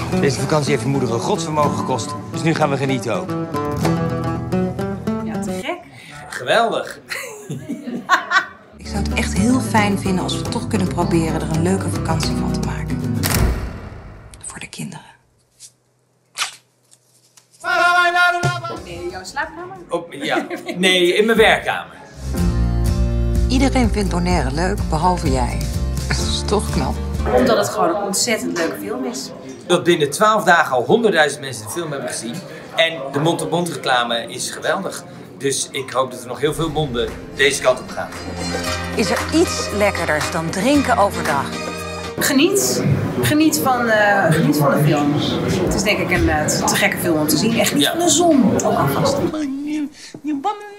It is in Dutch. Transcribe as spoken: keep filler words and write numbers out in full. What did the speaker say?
Deze vakantie heeft je moeder een godsvermogen gekost. Dus nu gaan we genieten ook. Ja, te gek. Geweldig. Ik zou het echt heel fijn vinden als we toch kunnen proberen er een leuke vakantie van te maken. Voor de kinderen. In jouw slaapkamer? Op, ja. Nee, in mijn werkkamer. Iedereen vindt Bonaire leuk, behalve jij. Dat is toch knap. Omdat het gewoon een ontzettend leuke film is. Dat binnen twaalf dagen al honderdduizend mensen de film hebben gezien. En de mond-op-mond reclame is geweldig. Dus ik hoop dat er nog heel veel monden deze kant op gaan. Is er iets lekkerders dan drinken overdag? Geniet. Geniet van, uh, geniet van de film. Het is denk ik een uh, te gekke film om te zien. Echt niet van de zon. Ook alvast.